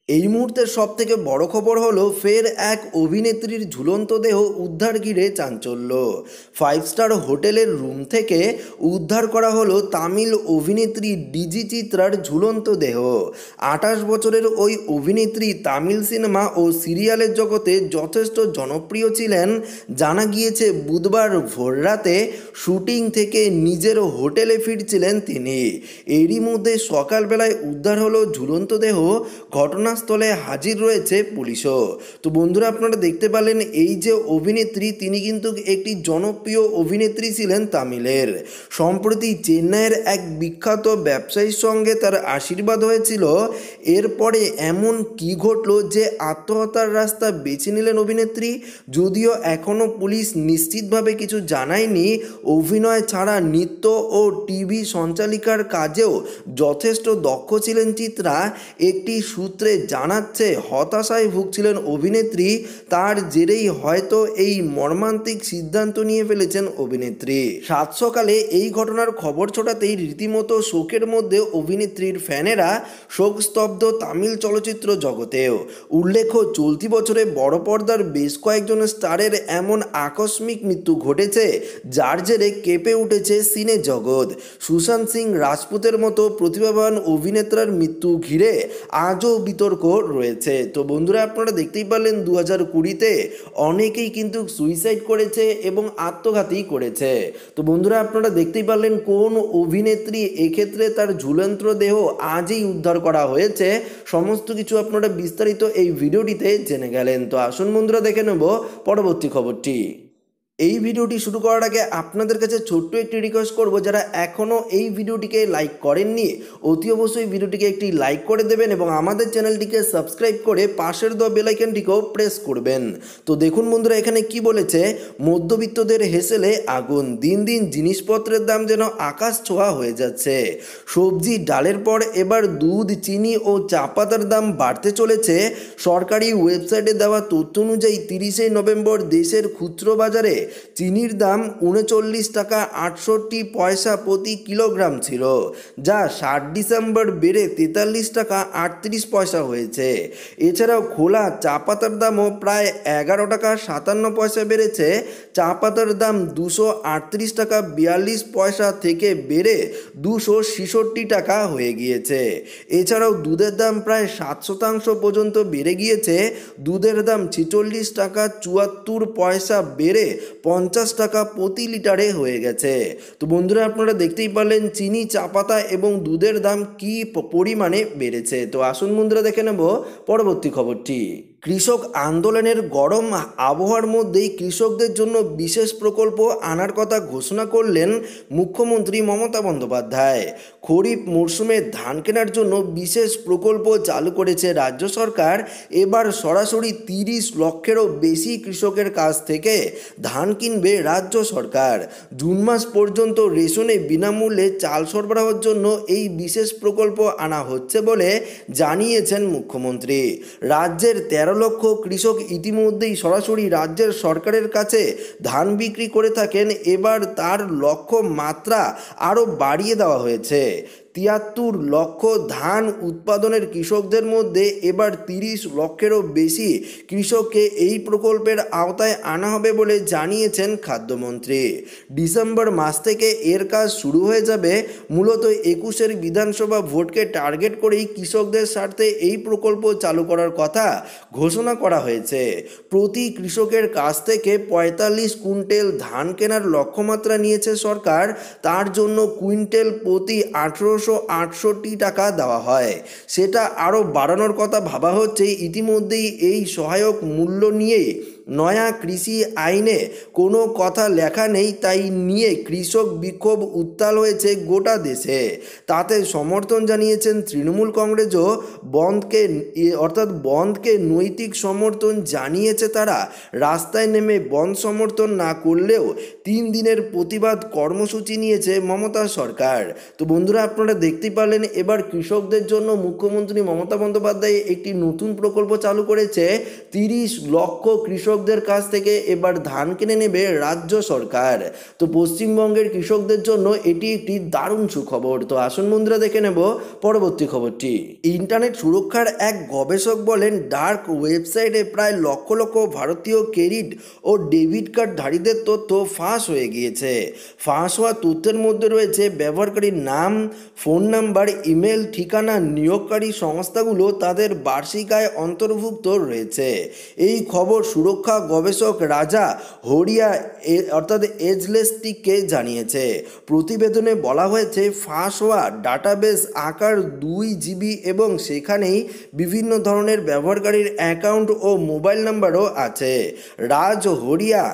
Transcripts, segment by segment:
এই মুহূর্তের সবথেকে বড় খবর হলো ফের এক অভিনেত্রীর ঝুলন্ত দেহ উদ্ধার ঘিরে চাঞ্চল্য। 5 স্টার হোটেলের রুম থেকে উদ্ধার করা হলো তামিল অভিনেত্রী ডিজি চিত্রার ঝুলন্ত দেহ। 28 বছরের ওই অভিনেত্রী তামিল সিনেমা ও সিরিয়ালের জগতে যথেষ্ট জনপ্রিয় ছিলেন। জানা গিয়েছে বুধবার ভোররাতে শুটিং থেকে নিজের হোটেলে ফিরছিলেন তিনি। এরই মধ্যে সকালবেলায় উদ্ধার হলো ঝুলন্ত দেহ। ঘটনাস্থলে হাজির রয়েছে পুলিশও। তো বন্ধুরা, আপনারা দেখতে পেলেন এই যে অভিনেত্রী, তিনি কিন্তু একটি জনপ্রিয় অভিনেত্রী ছিলেন তামিলের। সম্প্রতি চেন্নাইয়ের এক বিখ্যাত ব্যবসায়ীর সঙ্গে তার আশীর্বাদ হয়েছিল। এরপরে এমন কি ঘটলো যে আত্মহত্যার রাস্তা বেছে নিলেন অভিনেত্রী? যদিও এখনও পুলিশ নিশ্চিতভাবে কিছু জানায়নি। অভিনয় ছাড়া নৃত্য ও টিভি সঞ্চালিকার কাজেও যথেষ্ট দক্ষ ছিলেন চিত্রা। একটি সূত্রে জানাচ্ছে হতাশায় ভুগছিলেন অভিনেত্রী, তার জেরেই হয়তো এই মর্মান্তিক সিদ্ধান্ত নিয়ে ফেলেছেন অভিনেত্রী। সাত সকালে এই ঘটনার খবর ছড়াতেই রীতিমতো শোকের মধ্যে অভিনেত্রীর ফ্যানেরা, শোকস্তব্ধ তামিল চলচ্চিত্র জগতেও। উল্লেখ্য, চলতি বছরে বড় পর্দার বেশ কয়েকজন স্টারের এমন আকস্মিক মৃত্যু ঘটেছে যার জেরে কেঁপে উঠেছে সিনে জগৎ। সুশান্ত সিং রাজপুতের মতো প্রতিভাবান অভিনেতার মৃত্যু ঘিরে আজও বিতর্ক রয়েছে। তো বন্ধুরা, আপনারা দেখতেই পারলেন 2020-তে অনেকেই কিন্তু সুইসাইড করেছে এবং আত্মঘাতী করেছে। তো বন্ধুরা, আপনারা দেখতেই পারলেন কোন অভিনেত্রী এক্ষেত্রে তার ঝুলন্ত দেহ আজই উদ্ধার করা হয়েছে। সমস্ত কিছু আপনারা বিস্তারিত এই ভিডিওটিতে জেনে গেলেন। তো আসুন বন্ধুরা, দেখে নেব পরবর্তী খবরটি। এই ভিডিওটি শুরু করার আগে আপনাদের কাছে ছোট্ট একটি রিকোয়েস্ট করব, যারা এখনও এই ভিডিওটিকে লাইক করেননি অতি অবশ্যই ভিডিওটিকে একটি লাইক করে দেবেন এবং আমাদের চ্যানেলটিকে সাবস্ক্রাইব করে পাশের দেওয়া বেল আইকনটিকেও প্রেস করবেন। তো দেখুন বন্ধুরা, এখানে কি বলেছে, মধ্যবিত্তদের হেসেলে আগুন, দিন দিন জিনিসপত্রের দাম যেন আকাশ ছোঁয়া হয়ে যাচ্ছে। সবজি ডালের পর এবার দুধ, চিনি ও চা পাতার দাম বাড়তে চলেছে। সরকারি ওয়েবসাইটে দেওয়া তথ্য অনুযায়ী 30শে নভেম্বর দেশের খুচরো বাজারে চিনির দাম 39 টাকা 68 পয়সা প্রতি কিলোগ্রাম ছিল, যা 7 ডিসেম্বর বেড়ে 43 টাকা 38 পয়সা হয়েছে। এছাড়াও খোলা চা পাতার দামও প্রায় 11 টাকা 57 পয়সা বেড়েছে। চা পাতার দাম 238 টাকা 42 পয়সা থেকে বেড়ে 266 টাকা হয়ে গিয়েছে। এছাড়াও দুধের দাম প্রায় 7% পর্যন্ত বেড়ে গিয়েছে। দুধের দাম 46 টাকা 74 পয়সা বেড়ে 50 টাকা প্রতি লিটারে হয়ে গেছে। তো বন্ধুরা, আপনারা দেখতেই পারলেন চিনি, চা পাতা এবং দুধের দাম কি পরিমাণে বেড়েছে। তো আসুন বন্ধুরা, দেখে নেব পরবর্তী খবরটি। কৃষক আন্দোলনের গরম আবহাওয়ার মধ্যেই কৃষকদের জন্য বিশেষ প্রকল্প আনার কথা ঘোষণা করলেন মুখ্যমন্ত্রী মমতা বন্দ্যোপাধ্যায়। খরিফ মরশুমে ধান কেনার জন্য বিশেষ প্রকল্প চালু করেছে রাজ্য সরকার। এবার সরাসরি 30 লক্ষেরও বেশি কৃষকের কাছ থেকে ধান কিনবে রাজ্য সরকার। জুন মাস পর্যন্ত রেশনে বিনামূল্যে চাল সরবরাহের জন্য এই বিশেষ প্রকল্প আনা হচ্ছে বলে জানিয়েছেন মুখ্যমন্ত্রী। রাজ্যের 13 লক্ষ কৃষক ইতিমধ্যেই সরাসরি রাজ্যের সরকারের কাছে ধান বিক্রি করে থাকেন। এবার তার লক্ষ্য মাত্রা আরও বাড়িয়ে দেওয়া হয়েছে। 73 লক্ষ ধান উৎপাদনের কৃষকদের মধ্যে এবার 30 লক্ষেরও বেশি কৃষককে এই প্রকল্পের আওতায় আনা হবে বলে জানিয়েছেন খাদ্যমন্ত্রী। ডিসেম্বর মাস থেকে এর কাজ শুরু হয়ে যাবে। মূলত 21-এর বিধানসভা ভোটকে টার্গেট করেই কৃষকদের স্বার্থে এই প্রকল্প চালু করার কথা ঘোষণা করা হয়েছে। প্রতি কৃষকের কাছ থেকে 45 কুইন্টাল ধান কেনার লক্ষ্যমাত্রা নিয়েছে সরকার। তার জন্য কুইন্টাল প্রতি 1868 টাকা দেওয়া হয়। সেটা আরও বাড়ানোর কথা ভাবা হচ্ছে। ইতিমধ্যেই এই সহায়ক মূল্য নিয়ে নয়া কৃষি আইনে কোনো কথা লেখা নেই, তাই নিয়ে কৃষক বিক্ষোভ উত্তাল হয়েছে গোটা দেশে। তাতে সমর্থন জানিয়েছেন তৃণমূল কংগ্রেসও। বন্ধকে নৈতিক সমর্থন জানিয়েছে তারা। রাস্তায় নেমে বন্ধ সমর্থন না করলেও 3 দিনের প্রতিবাদ কর্মসূচি নিয়েছে মমতা সরকার। তো বন্ধুরা, আপনারা দেখতেই পারলেন এবার কৃষকদের জন্য মুখ্যমন্ত্রী মমতা বন্দ্যোপাধ্যায় একটি নতুন প্রকল্প চালু করেছে। 30 লক্ষ কৃষক কৃষকদের কাছ থেকে এবার ধান কিনে নেবে রাজ্য সরকার। তো পশ্চিমবঙ্গের কৃষকদের জন্য এটি একটি দারুণ সুখবর। তো আসুন বন্ধুরা দেখে নেব পরবর্তী খবরটি। ইন্টারনেট সুরক্ষার এক গবেষক বলেন, ডার্ক ওয়েবসাইটে প্রায় লক্ষ লক্ষ ভারতীয় ক্রেডিট ও ডেবিট কার্ড ধারীদের তথ্য ফাঁস হয়ে গিয়েছে। ফাঁস হওয়া তথ্যের মধ্যে রয়েছে ব্যবহারকারীর নাম, ফোন নাম্বার, ইমেল ঠিকানা, নিয়োগকারী সংস্থাগুলো তাদের বার্ষিক আয় অন্তর্ভুক্ত রয়েছে। এই খবর সুরক্ষা গবেষক রাজা হরিয়া অর্থাৎ এজলেস্টিককে জানিয়েছে। প্রতিবেদনে বলা হয়েছে, ফাঁস হওয়া ডাটাবেস আকার 2 GB এবং সেখানেই বিভিন্ন ধরনের ব্যবহারকারীর অ্যাকাউন্ট ও মোবাইল নাম্বারও আছে। রাজ হরিয়া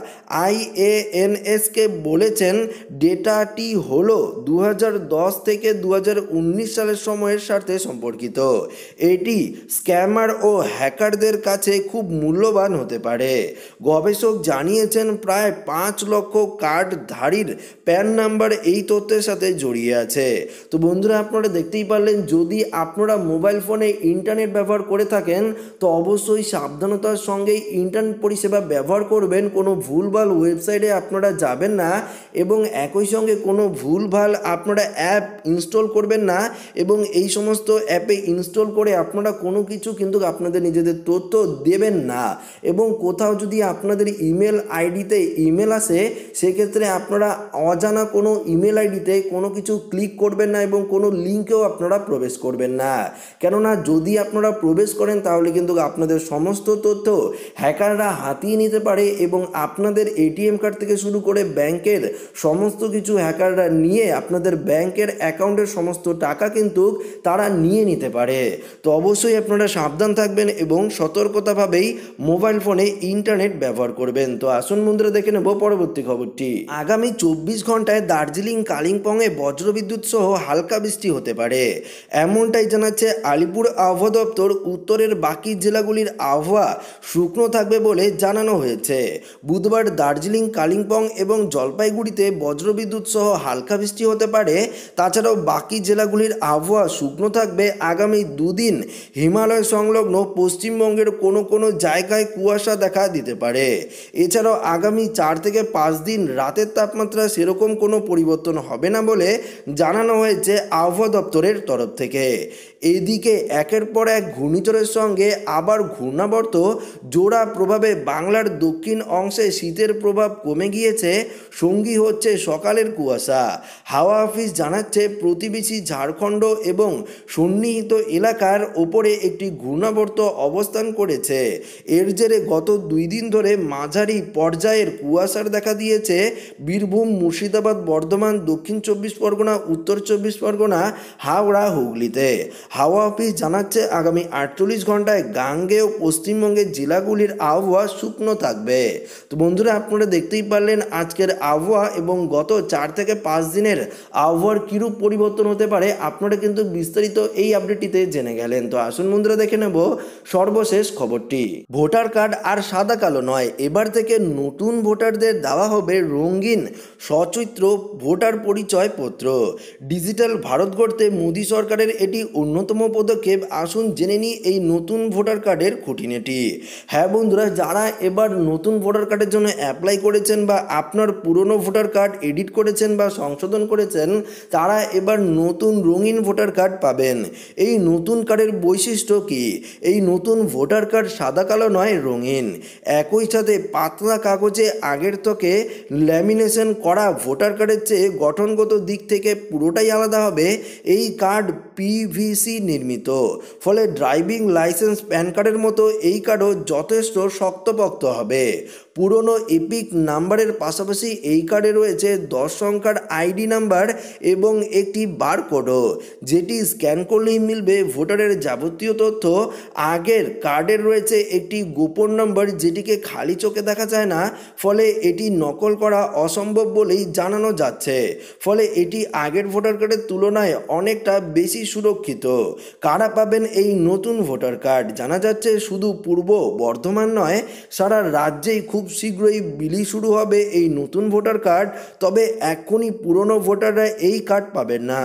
IANSকে বলেছেন, ডেটাটি হলো 2010 থেকে 2019 সালের সময়ের সাথে সম্পর্কিত। এটি স্ক্যামার ও হ্যাকারদের কাছে খুব মূল্যবান হতে পারে। গবেষক জানিয়েছেন, প্রায় 5 লক্ষ কার্ডধারীর প্যান নাম্বার এই তথ্যের সাথে জড়িয়ে আছে। তো বন্ধুরা, আপনারা দেখতেই পারলেন, যদি আপনারা মোবাইল ফোনে ইন্টারনেট ব্যবহার করে থাকেন তো অবশ্যই সাবধানতার সঙ্গে ইন্টারনেট পরিষেবা ব্যবহার করবেন। কোনো ভুলভাল ওয়েবসাইটে আপনারা যাবেন না এবং একই সঙ্গে কোনো ভুলভাল আপনারা অ্যাপ ইনস্টল করবেন না এবং এই সমস্ত অ্যাপে ইনস্টল করে আপনারা কোনো কিছু কিন্তু আপনাদের নিজেদের তথ্য দেবেন না। এবং কোথাও যদি আপনাদের ইমেল আইডিতে ইমেল আসে সেক্ষেত্রে আপনারা অজানা কোনো ইমেল আইডিতে কোনো কিছু ক্লিক করবেন না এবং কোনো লিঙ্কেও আপনারা প্রবেশ করবেন না। কেননা যদি আপনারা প্রবেশ করেন তাহলে কিন্তু আপনাদের সমস্ত তথ্য হ্যাকাররা হাতিয়ে নিতে পারে এবং আপনাদের এটিএম কার্ড থেকে শুরু করে ব্যাংকের সমস্ত কিছু হ্যাকাররা নিয়ে আপনাদের ব্যাংকের অ্যাকাউন্টের সমস্ত টাকা কিন্তু তারা নিয়ে নিতে পারে। তো অবশ্যই আপনারা সাবধান থাকবেন এবং সতর্কতাভাবেই মোবাইল ফোনে ইন্টারনেট ব্যবহার করবেন। তো আসুন বন্ধুরা দেখে নেব পরবর্তী খবরটি। আগামী 24 ঘন্টায় দার্জিলিং, কালিম্পংয়ে বজ্রবিদ্যুৎ সহ হালকা বৃষ্টি হতে পারে, এমনটাই জানাচ্ছে আলিপুর আবহাওয়া দপ্তর। উত্তরের বাকি জেলাগুলির আবহাওয়া শুকনো থাকবে বলে জানানো হয়েছে। বুধবার দার্জিলিং, কালিম্পং এবং জলপাইগুড়িতে বজ্রবিদ্যুৎ সহ হালকা বৃষ্টি হতে পারে। তাছাড়াও বাকি জেলাগুলির আবহাওয়া শুকনো থাকবে। আগামী দুদিন হিমালয় সংলগ্ন পশ্চিমবঙ্গের কোনো কোনো জায়গায় কুয়াশা দেখা দিতে পারে। এছাড়াও আগামী 4 থেকে 5 দিন রাতের তাপমাত্রা সেরকম কোনো পরিবর্তন হবে না বলে জানানো হয়েছে আবহাওয়া দপ্তরের তরফ থেকে। এদিকে একের পর এক ঘূর্ণিঝড়ের সঙ্গে আবার ঘূর্ণাবর্ত জোড়া প্রভাবে বাংলার দক্ষিণ অংশে শীতের প্রভাব কমে গিয়েছে, সঙ্গী হচ্ছে সকালের কুয়াশা। হাওয়া অফিস জানাচ্ছে, প্রতিবেশী ঝাড়খণ্ড এবং সন্নিহিত এলাকার ওপরে একটি ঘূর্ণাবর্ত অবস্থান করেছে। এর জেরে গত 2 দিন ধরে মাঝারি পর্যায়ের কুয়াশার দেখা দিয়েছে বীরভূম, মুর্শিদাবাদ, বর্ধমান, দক্ষিণ 24 পরগনা, উত্তর 24 পরগনা, হাওড়া, হুগলিতে। হাওয়া অফিস জানাচ্ছে, আগামী 48 ঘন্টায় গাঙ্গেয় পশ্চিমবঙ্গের জেলাগুলির আবহাওয়া শুকনো থাকবে। তো বন্ধুরা, আপনারা দেখতেই পারলেন আজকের আবহাওয়া এবং গত 4 থেকে 5 দিনের আবহাওয়ার কীরূপ পরিবর্তন হতে পারে আপনারা কিন্তু বিস্তারিত এই আপডেটটিতে জেনে গেলেন। তো আসুন বন্ধুরা দেখে নেব সর্বশেষ খবরটি। ভোটার কার্ড আর সাদা কালো নয়, এবার থেকে নতুন ভোটারদের দেওয়া হবে রঙিন সচিত্র ভোটার পরিচয় পত্র। ডিজিটাল ভারত গড়তে মোদী সরকারের এটি অন্যতম পদক্ষেপ। আসুন জেনে নিই এই নতুন ভোটার কার্ডের খুঁটিনাটি। হ্যাঁ বন্ধুরা, যারা এবার নতুন ভোটার কার্ডের জন্য অ্যাপ্লাই করেছেন বা আপনার পুরনো ভোটার কার্ড এডিট করেছেন বা সংশোধন করেছেন, তারা এবার নতুন রঙিন ভোটার কার্ড পাবেন। এই নতুন কার্ডের বৈশিষ্ট্য কি? এই নতুন ভোটার কার্ড সাদা কালো নয়, রঙিন। একই সাথে পাতলা কাগজে আগের থেকে ল্যামিনেশন করা ভোটার কার্ডের চেয়ে গঠনগত দিক থেকে পুরোটাই আলাদা হবে। এই কার্ড PVC নির্মিত, ফলে ড্রাইভিং লাইসেন্স, প্যান কার্ডের মতো এই কার্ডও যথেষ্ট শক্তপোক্ত হবে। পুরনো এপিক নাম্বারের পাশাপাশি এই কার্ডে রয়েছে 10 সংখ্যার আইডি নাম্বার এবং একটি বারকোডও, যেটি স্ক্যান করলেই মিলবে ভোটারের যাবতীয় তথ্য। আগের কার্ডের রয়েছে একটি গোপন নম্বর যেটিকে খালি চোখে দেখা যায় না, ফলে এটি নকল করা অসম্ভব বলেই জানানো যাচ্ছে। ফলে এটি আগের ভোটার কার্ডের তুলনায় অনেকটা বেশি সুরক্ষিত। কারা পাবেন এই নতুন ভোটার কার্ড? জানা যাচ্ছে শুধু পূর্ব বর্ধমান নয়, সারা রাজ্যেই খুব শীঘ্রই বিলি শুরু হবে এই নতুন ভোটার কার্ড। তবে এখনই পুরনো ভোটাররা এই কার্ড পাবেন না।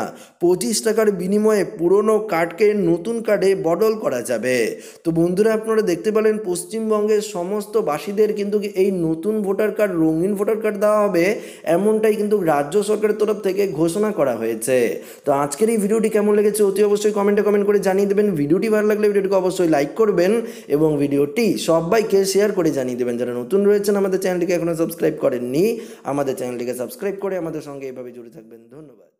25 টাকার বিনিময়ে পুরনো কার্ডকে নতুন কার্ডে বদল করা যাবে। তো বন্ধুরা, আপনারা দেখতে পেলেন পশ্চিমবঙ্গের সমস্ত বাসীদের কিন্তু এই নতুন ভোটার কার্ড, রঙিন ভোটার কার্ড দেওয়া হবে, এমনটাই কিন্তু রাজ্য সরকারের তরফ থেকে ঘোষণা করা হয়েছে। তো আজকের এই ভিডিওটি কেমন লেগেছে অতি অবশ্যই কমেন্ট করে জানিয়ে দেবেন। ভিডিওটি ভালো লাগলে ভিডিওটিকে অবশ্যই লাইক করবেন এবং ভিডিওটি সবাইকে শেয়ার করে জানিয়ে দেবেন। যারা নতুন রয়েছেন আমাদের চ্যানেলটিকে এখনো সাবস্ক্রাইব করেননি, আমাদের চ্যানেলটিকে সাবস্ক্রাইব করে আমাদের সঙ্গে এইভাবে জুড়ে থাকবেন। ধন্যবাদ।